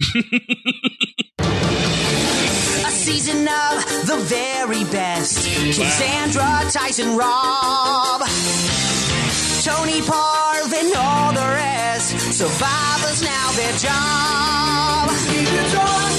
A season of the very best. Cassandra, Tyson, Rob, Tony, Parv, and all the rest. Survivors now their job. Season's on.